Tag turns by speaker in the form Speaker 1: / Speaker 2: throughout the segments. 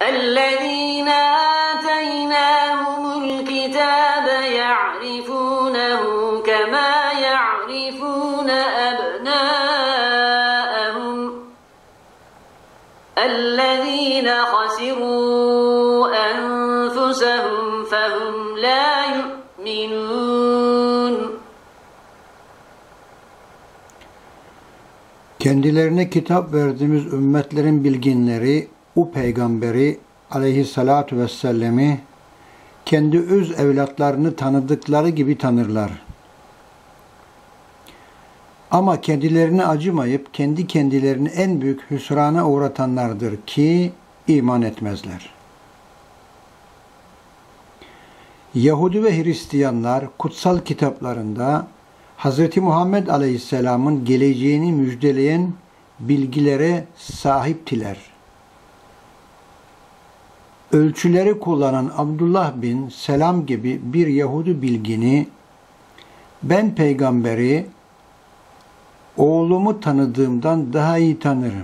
Speaker 1: الذين آتيناهم الكتاب يعرفونه كما يعرفون أبناءهم الذين خسروا أنفسهم فهم لا يؤمنون.
Speaker 2: Kendilerine kitap verdiğimiz ümmetlerin bilginleri o peygamberi aleyhissalatu vesselam'ı kendi öz evlatlarını tanıdıkları gibi tanırlar. Ama kendilerine acımayıp kendi kendilerini en büyük hüsrana uğratanlardır ki iman etmezler. Yahudi ve Hristiyanlar kutsal kitaplarında Hz. Muhammed Aleyhisselam'ın geleceğini müjdeleyen bilgilere sahiptiler. Ölçüleri kullanan Abdullah bin Selam gibi bir Yahudi bilgini, ben peygamberi oğlumu tanıdığımdan daha iyi tanırım.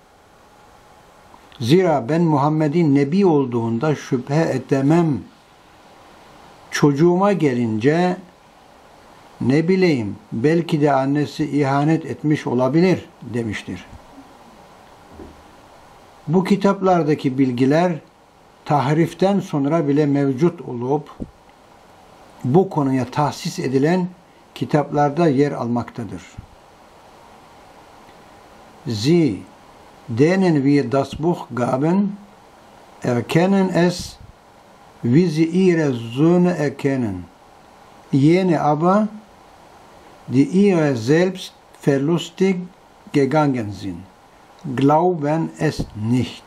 Speaker 2: Zira ben Muhammed'in nebi olduğunda şüphe edemem. Çocuğuma gelince ne bileyim belki de annesi ihanet etmiş olabilir demiştir. Bu kitaplardaki bilgiler tahriften sonra bile mevcut olup bu konuya tahsis edilen kitaplarda yer almaktadır. Sie, denen wir das Buch gaben, erkennen es, wie sie ihre Söhne erkennen. Jene aber, die ihre selbst verlustig gegangen sind, glauben es nicht.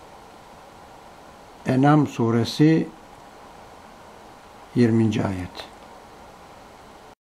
Speaker 2: En'am suresi 20. ayet.